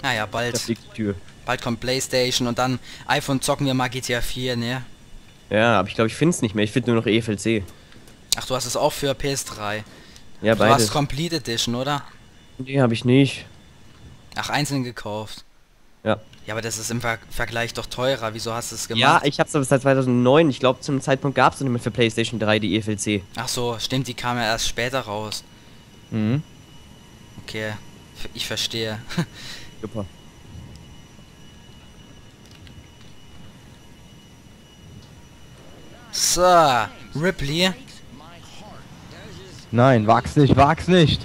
Naja, Da bald. fliegt die Tür. Bald kommt PlayStation und dann iPhone zocken wir mal GTA 4, ne? Ja, aber ich glaube, ich finde es nicht mehr. Ich finde nur noch EFLC. Ach, du hast es auch für PS3. Ja, Du hast beides. Complete Edition, oder? Nee, habe ich nicht. Ach, einzeln gekauft. Ja. Ja, aber das ist im Vergleich doch teurer. Wieso hast du es Ja, gemacht? ich hab's aber seit 2009. Ich glaube, zum Zeitpunkt gab es noch nicht mehr für PlayStation 3 die EFLC. Ach so, stimmt, die kam ja erst später raus. Mhm. Okay, ich verstehe. Super. So, Ripley. Nein, wag's nicht, wag's nicht.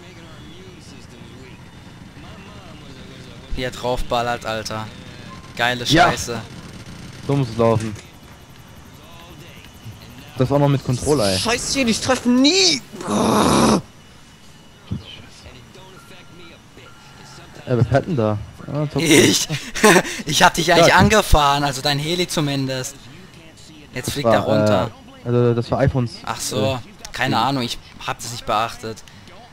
Hier draufballert, Alter. Geile Ja. Scheiße. So muss es laufen. Das auch noch mit Controller, ey. Scheiße, ich treffe nie! Was hat denn da? Ah, top. Ich. Ich hab dich eigentlich Ja. angefahren, also dein Heli zumindest. Jetzt fliegt er runter. Also das war iPhones. Ach so, keine Ahnung, ich hab das nicht beachtet.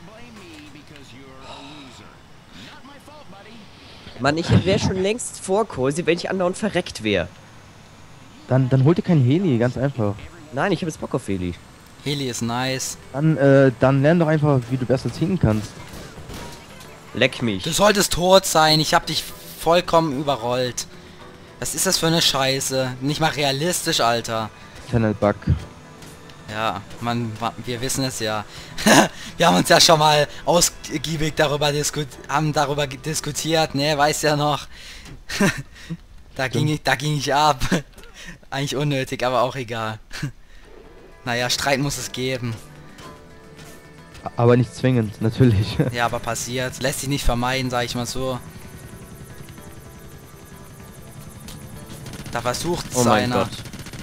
Mann, ich wäre schon längst vor Cosi, wenn ich andauernd verreckt wäre. Dann holt ihr kein Heli, ganz einfach. Nein, ich habe jetzt Bock auf Heli. Heli ist nice. Dann lern doch einfach, wie du besser ziehen kannst. Leck mich. Du solltest tot sein, ich hab dich vollkommen überrollt. Was ist das für eine Scheiße? Nicht mal realistisch, Alter. Channel Bug. Ja, wir wissen es ja. Wir haben uns ja schon mal ausgiebig darüber diskutiert, ne, weiß ja noch. da ging ich ab. Eigentlich unnötig, aber auch egal. Naja, Streit muss es geben. Aber nicht zwingend, natürlich. Ja, aber passiert. Lässt sich nicht vermeiden, sag ich mal so. Da versucht es Oh mein einer. Gott.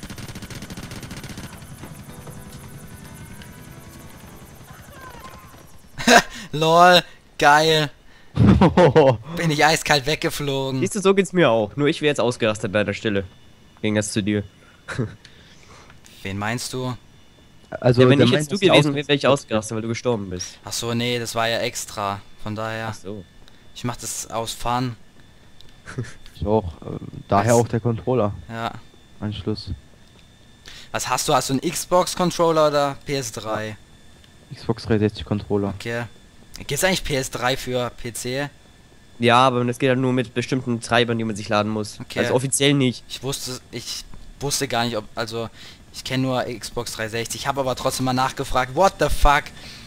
Lol, geil. Bin ich eiskalt weggeflogen. Siehst du, so geht's mir auch. Nur ich wäre jetzt ausgerastet bei der Stelle. Ging das zu dir. Wen meinst du? Also, Ja, wenn der ich meint, jetzt du dass die gewesen wäre, wäre ich ausgerastet, weil du gestorben bist. Ach so, nee, das war ja extra. Von daher, Ach so. ich mach das aus Fun. Ich auch. Daher Was? auch der Controller. Ja. Anschluss. Was hast du? Hast du einen Xbox-Controller oder PS3? Xbox 360 Controller. Okay. Gibt's eigentlich PS3 für PC? Ja, aber das geht halt nur mit bestimmten Treibern, die man sich laden muss. Okay. Also offiziell nicht. Ich wusste gar nicht, ob, also, ich kenne nur Xbox 360. Ich habe aber trotzdem mal nachgefragt. What the fuck?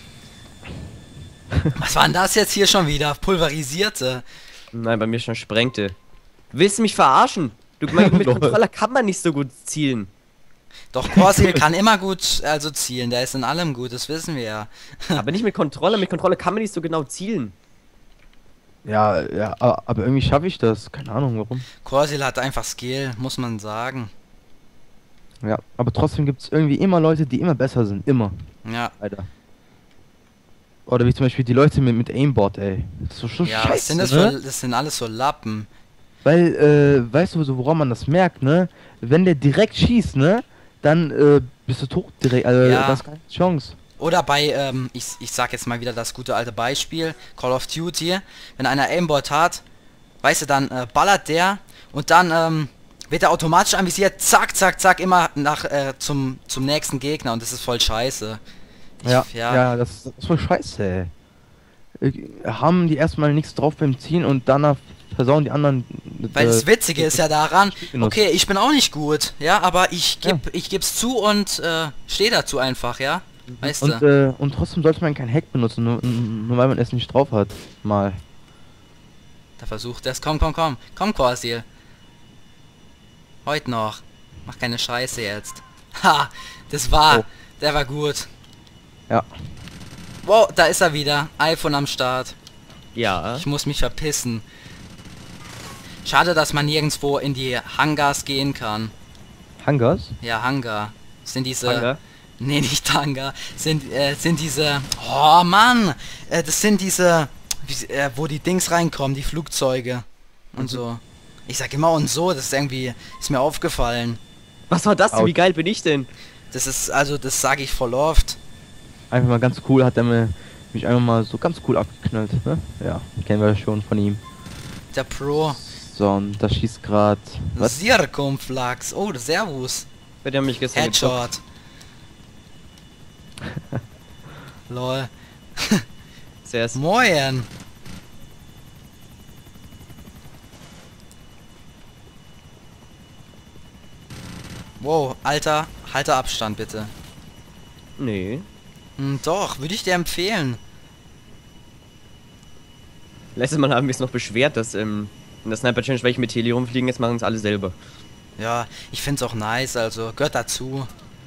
Was war denn das jetzt hier schon wieder? Pulverisierte. Nein, bei mir schon sprengte. Willst du mich verarschen? Du meinst, mit Lol. Controller kann man nicht so gut zielen. Doch, Corsair kann immer gut, also zielen. Der ist in allem gut, das wissen wir ja. Aber nicht mit Controller. Mit Controller kann man nicht so genau zielen. Ja, ja, aber irgendwie schaffe ich das. Keine Ahnung warum. Corsair hat einfach Skill, muss man sagen. Ja, aber trotzdem gibt es irgendwie immer Leute, die immer besser sind. Immer. Ja. Alter. Oder wie zum Beispiel die Leute mit Aimbot, ey. Das ist so Ja, scheiße, was sind das ne? für, das sind alles so Lappen. Weil, weißt du, so, woran man das merkt, ne? Wenn der direkt schießt, ne? Dann, bist du tot direkt. Also, Ja. das ist keine Chance. Oder bei, ich sag jetzt mal wieder das gute alte Beispiel, Call of Duty, wenn einer Aimbot hat, weißt du, dann ballert der und dann wird er automatisch anvisiert, zack, zack, zack, immer nach zum nächsten Gegner und das ist voll scheiße. Ja, das ist voll scheiße, ey. Haben die erstmal nichts drauf beim Ziehen und danach versauen die anderen. Weil das Witzige ist ja daran, Spielgenuss. okay, ich bin auch nicht gut, ja, aber ich Ja. geb's zu und stehe dazu einfach, ja, weißt du. Und trotzdem sollte man kein Hack benutzen, nur weil man es nicht drauf hat. Mal. Da versucht das, komm, Corsair. Heute noch. Mach keine Scheiße jetzt. Ha, Oh. der war gut. Ja. Wow, da ist er wieder. iPhone am Start. Ja. Ich muss mich verpissen. Schade, dass man nirgendwo in die Hangars gehen kann. Hangars? Ja, Hangar. Sind diese... Hangar? Nee, nicht Hangar. Sind diese... Oh, Mann! Das sind diese... wo die Dings reinkommen, die Flugzeuge. Und so. Ich sag immer und so, das ist irgendwie... Ist mir aufgefallen. Was war das denn? Au. Wie geil bin ich denn? Das ist, also, das sage ich voll oft. Einfach mal ganz cool, hat er mich einfach mal so ganz cool abgeknallt, ne? Ja, kennen wir schon von ihm. Der Pro. So, und da schießt gerade. Was? Circumflux. Oh, Servus. Bei der mich gestern Headshot. Lol. Sehr Moin. Wow, Alter, halte Abstand bitte. Nee. Doch, würde ich dir empfehlen. Letztes Mal haben wir es noch beschwert, dass in der Sniper Challenge welche mit Heli rumfliegen, jetzt machen es alle selber. Ja, ich find's auch nice, also gehört dazu.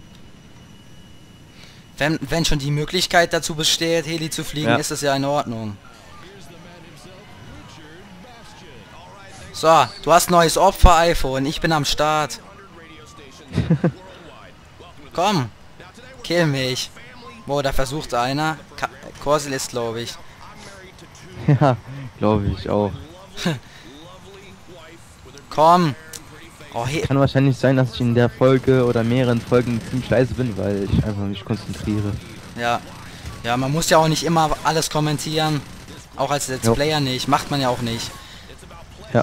Wenn schon die Möglichkeit dazu besteht, Heli zu fliegen, Ja. ist das ja in Ordnung. So, du hast neues Opfer, iPhone. Ich bin am Start. Komm, kill mich. Wow, da versucht einer. Corsil ist, glaube ich. Ja, glaube ich auch. Komm. Oh, Kann wahrscheinlich sein, dass ich in der Folge oder mehreren Folgen ziemlich leise bin, weil ich einfach mich konzentriere. ja. Ja, man muss ja auch nicht immer alles kommentieren. Auch als Let's Jo. Player nicht. Macht man ja auch nicht. Ja.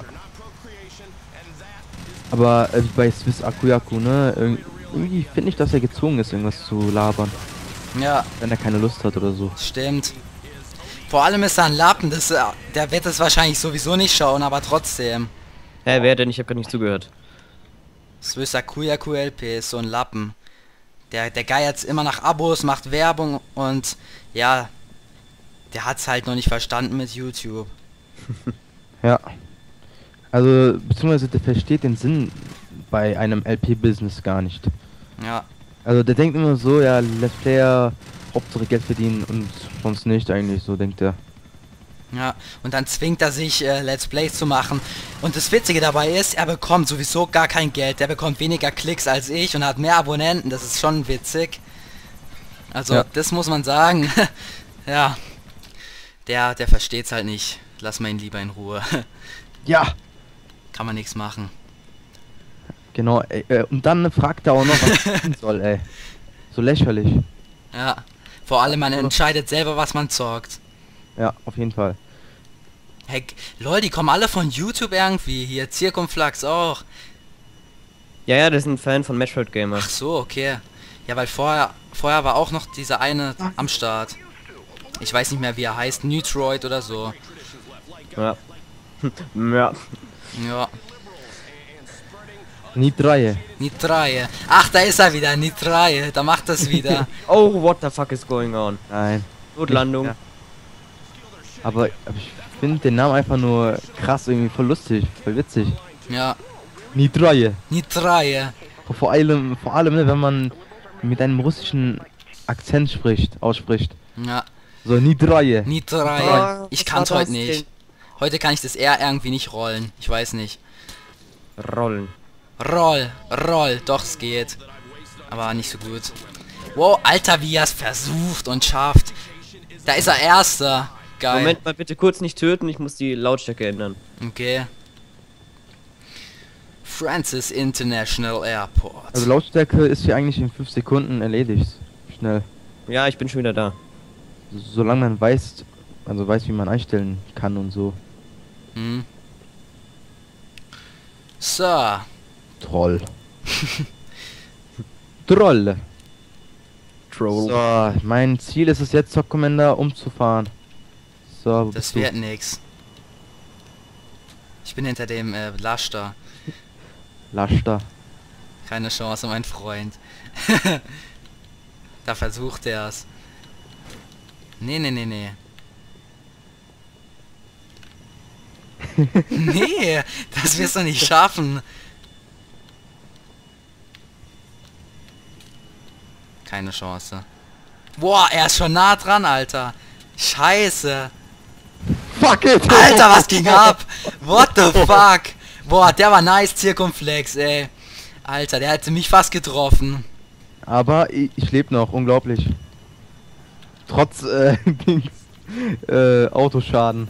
Aber bei Swiss Akuyaku, ne? Irgendwie finde ich, dass er gezwungen ist, irgendwas zu labern. Ja, Wenn er keine Lust hat oder so. stimmt. Vor allem ist da ein Lappen. Der wird es wahrscheinlich sowieso nicht schauen, aber trotzdem. Hä, wer denn? Ich habe gerade nicht zugehört. Swiss Akuyaku LP ist so ein Lappen. Der geiert immer nach Abos, macht Werbung und ja, der hat's halt noch nicht verstanden mit YouTube. Ja. Also, beziehungsweise der versteht den Sinn bei einem LP-Business gar nicht. Ja, Also der denkt immer so, ja, Let's Player, Hauptsache Geld verdienen und sonst nicht eigentlich, so denkt er. ja. Und dann zwingt er sich, Let's Plays zu machen. Und das Witzige dabei ist, er bekommt sowieso gar kein Geld. Der bekommt weniger Klicks als ich und hat mehr Abonnenten. Das ist schon witzig. Also, Ja. das muss man sagen. Ja. Der versteht's halt nicht. Lass mal ihn lieber in Ruhe. Ja! Kann man nichts machen. Genau, ey, und dann fragt er auch noch, was er tun soll, ey. So lächerlich. Ja. Vor allem, man entscheidet selber, was man zockt. Ja, auf jeden Fall. Hey, lol, die kommen alle von YouTube irgendwie. Hier, Circumflux auch. Ja, das ist ein Fan von Metroid Gamer. Ach so, okay. Ja, weil vorher war auch noch dieser eine am Start. Ich weiß nicht mehr, wie er heißt. Neutroid oder so. Ja. Ja. Ja. Nitraie. Nitraie. Ach, da ist er wieder. Nitraie. Da macht das wieder. Oh, what the fuck is going on? Nein. Notlandung. Ja. Aber ich finde den Namen einfach nur krass, irgendwie voll lustig, voll witzig. Ja. Nitraie. Nitraie. Vor allem, ne, wenn man mit einem russischen Akzent ausspricht. Ja. So, Nitraie. Nitraie. Ich was kann's war heute das nicht. Heute kann ich das R irgendwie nicht rollen. Ich weiß nicht. Rollen. Roll. Doch, es geht. Aber nicht so gut. Wow, Alter, wie er es versucht und schafft. Da ist er Erster. Geil. Moment mal bitte kurz nicht töten, ich muss die Lautstärke ändern. Okay. Francis International Airport. Also Lautstärke ist hier eigentlich in 5 Sekunden erledigt. Schnell. Ja, ich bin schon wieder da. Solange man weiß, wie man einstellen kann und so. Hm. So. Troll. Troll. Troll. So, mein Ziel ist es jetzt, Zock Commander umzufahren. So, wo Das bist du? wird nix. Ich bin hinter dem Lasch da. Lasch da. Keine Chance, mein Freund. Da versucht er es. Nee. Nee, das wirst du nicht schaffen. Keine Chance. Boah, er ist schon nah dran, Alter. Scheiße. Fuck it! Alter, was ging ab? What the fuck? Boah, der war nice, Circumflex, ey. Alter, der hätte mich fast getroffen. Aber ich lebe noch, unglaublich. Trotz Dings, Autoschaden.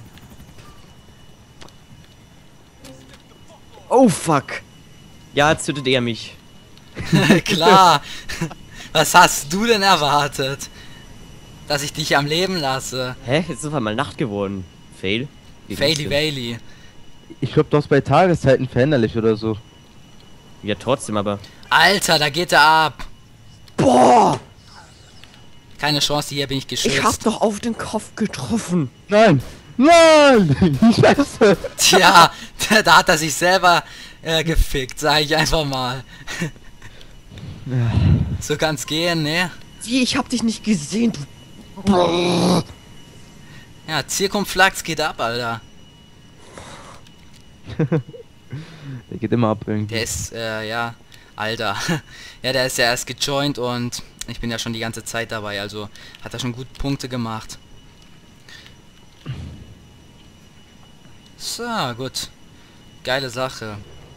Oh fuck. Ja, jetzt tötet er mich. Klar. Was hast du denn erwartet? Dass ich dich am Leben lasse? Hä? Jetzt ist auf einmal Nacht geworden. Fail? Geht Faily nicht. Bailey. Ich glaube, du hast bei Tageszeiten veränderlich oder so. Ja, trotzdem, aber... Alter, da geht er ab. Boah! Keine Chance, hier bin ich geschützt. Ich hab doch auf den Kopf getroffen. Nein! Nein! Scheiße! Tja, da hat er sich selber gefickt, sag ich einfach mal. So kann's gehen, ne? Wie, ich hab dich nicht gesehen, du... Ja, Zirkumflax geht ab, Alter. Der geht immer ab irgendwie. Der ist, ja, Alter. Ja, der ist ja erst gejoint und ich bin ja schon die ganze Zeit dabei, also hat er schon gut Punkte gemacht. So, gut. Geile Sache.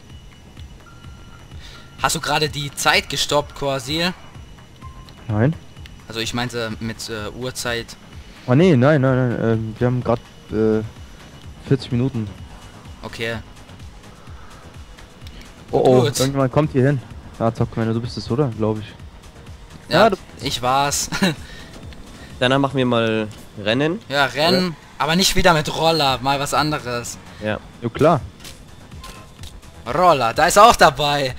Hast du gerade die Zeit gestoppt, Corsil? Nein? Also ich meinte mit Uhrzeit. Oh nee, nein. Wir haben gerade 40 Minuten. Okay. Oh, Gut. irgendjemand kommt hier hin. Ja, Zockmänner, du bist es, oder? Glaube ich. Ja, du- ich war's. Danach machen wir mal Rennen. Ja, Rennen. Aber nicht wieder mit Roller, mal was anderes. Ja. Ja, klar. Roller, da ist er auch dabei.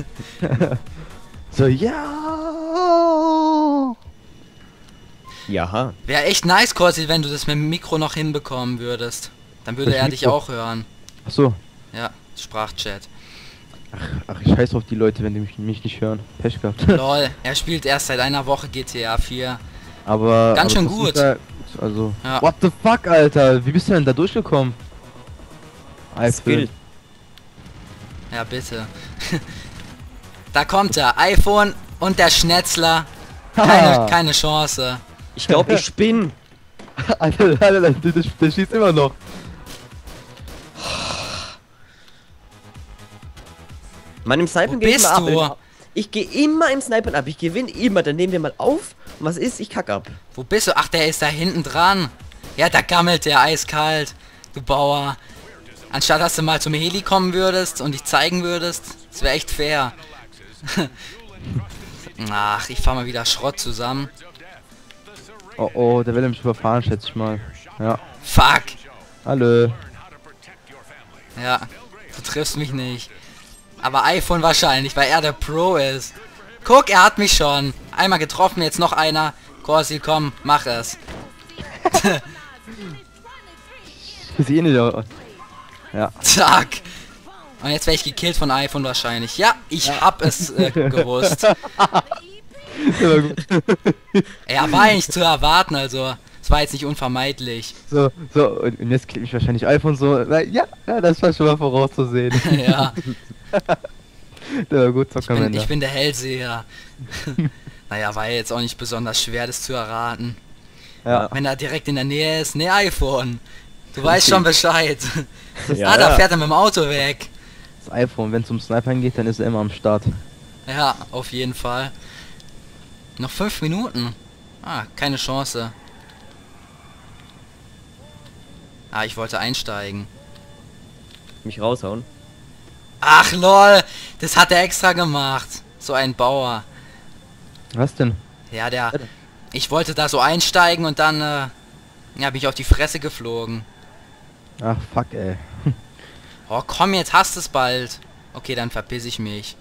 So, ja. Jaha. Wäre echt nice, Corsi, wenn du das mit dem Mikro noch hinbekommen würdest. Dann würde Welches er dich Mikro? auch hören. Ach so. Ja, Sprachchat. Ach, ich scheiß auf die Leute, wenn die mich nicht hören. Pech gehabt. Lol, er spielt erst seit einer Woche GTA 4. Aber... Ganz aber schön das gut. ist ja also... Ja. What the fuck, Alter? Wie bist du denn da durchgekommen? Skill. Ja, bitte. Da kommt er, iPhone und der Schnetzler. Keine Chance. Ich glaube, ich spinne. Alter, der schießt immer noch. Mann, im Snipen Wo gehe ich bist immer du? ab. Ich gehe immer im Snipen ab. Ich gewinne immer. Dann nehmen wir mal auf. Und was ist? Ich kack ab. Wo bist du? Ach, der ist da hinten dran. Ja, da gammelt der eiskalt. Du Bauer. Anstatt dass du mal zum Heli kommen würdest und dich zeigen würdest, das wäre echt fair. Ach, ich fahr mal wieder Schrott zusammen. Oh oh, der will mich überfahren, schätze ich mal. Ja. Fuck. Hallo. Ja, du triffst mich nicht. Aber iPhone wahrscheinlich, weil er der Pro ist. Guck, er hat mich schon. Einmal getroffen, jetzt noch einer. Corsi, komm, mach es. Ich sehe nicht aus. Ja. Zack. Und jetzt werde ich gekillt von iPhone wahrscheinlich. Ja, ich hab es gewusst. Der war gut. Er war nicht zu erwarten, also es war jetzt nicht unvermeidlich. So, und jetzt klickt mich wahrscheinlich iPhone so. Na, ja, das war schon mal vorauszusehen. Ja, Der war gut, Zockermänner. ich bin der Hellseher. Naja, war ja jetzt auch nicht besonders schwer, das zu erraten. Ja. Wenn er direkt in der Nähe ist, ne iPhone. Du weißt schon Bescheid. Ja, Ah, da ja. fährt er mit dem Auto weg. Das iPhone, wenn es um Snipern geht, dann ist er immer am Start. Ja, auf jeden Fall. Noch 5 Minuten. Ah, keine Chance. Ah, ich wollte einsteigen. Mich raushauen. Ach lol, das hat er extra gemacht. So ein Bauer. Was denn? Ja, ich wollte da so einsteigen und dann ja, bin ich auf die Fresse geflogen. Ach, fuck, ey. Oh, komm, jetzt hast es bald. Okay, dann verpiss ich mich.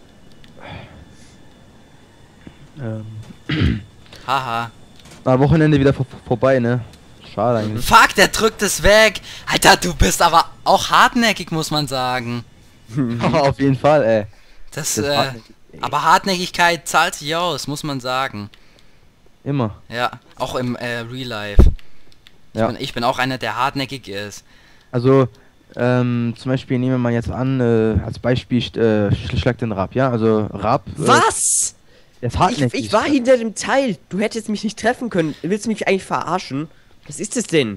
Haha. Wochenende wieder vorbei, ne? Schade eigentlich. Fuck, der drückt es weg. Alter, du bist aber auch hartnäckig, muss man sagen. Auf jeden Fall, ey. Das, Das hartnäckig, aber Hartnäckigkeit zahlt sich aus, muss man sagen. Immer. Ja, auch im Real Life. Ja. Ich bin auch einer, der hartnäckig ist. Also, zum Beispiel nehmen wir mal jetzt an, als Beispiel Schlag den Rab, ja? Also Rab. Was? Der ist hartnäckig. Ich war hinter dem Teil. Du hättest mich nicht treffen können. Willst du mich eigentlich verarschen? Was ist es denn?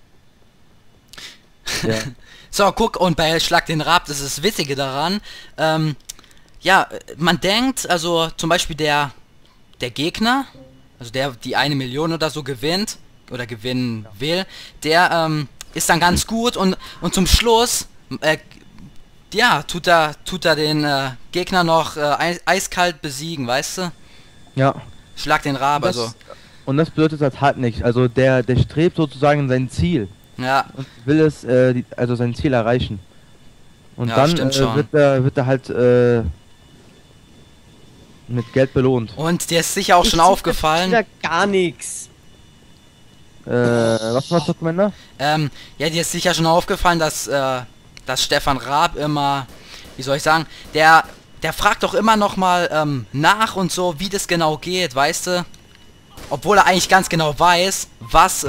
Ja. So, guck, und bei Schlag den Rab, das ist das Witzige daran, ja, man denkt, also zum Beispiel der Gegner, also der die 1 Million oder so gewinnt, oder gewinnen will, der ist dann ganz gut und zum Schluss, ja, tut er den Gegner noch eiskalt besiegen, weißt du? Ja. Schlag den Rab, also, Und das bedeutet halt hartnäckig. Also der strebt sozusagen sein Ziel ja, und will es, also sein Ziel erreichen. Und Ja, dann stimmt schon. wird er halt mit Geld belohnt. Und dir ist sicher auch schon aufgefallen. Ja, gar nichts. Was machst du, Commander? Ja, dir ist sicher schon aufgefallen, dass Stefan Raab immer, wie soll ich sagen, der fragt doch immer noch mal nach und so, wie das genau geht, weißt du? Obwohl er eigentlich ganz genau weiß, was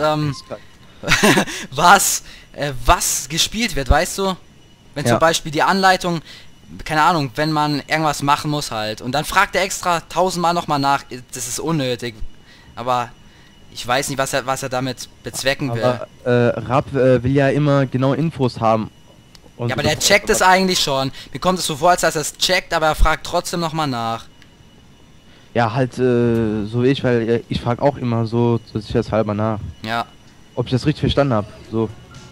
was gespielt wird, weißt du? Wenn Ja. zum Beispiel die Anleitung, keine Ahnung, wenn man irgendwas machen muss halt. Und dann fragt er extra 1000-mal nochmal nach. Das ist unnötig. Aber ich weiß nicht, was er damit bezwecken will. Aber Rapp will ja immer genau Infos haben. Und Ja, aber der checkt es eigentlich schon. Mir kommt es so vor, als dass er es checkt, aber er fragt trotzdem nochmal nach. Ja, halt so wie ich, weil ich frage auch immer so sicherheitshalber nach, Ja. ob ich das richtig verstanden habe. So.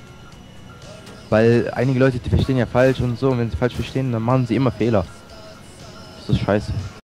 Weil einige Leute, die verstehen ja falsch und so, und wenn sie falsch verstehen, dann machen sie immer Fehler. Das ist scheiße.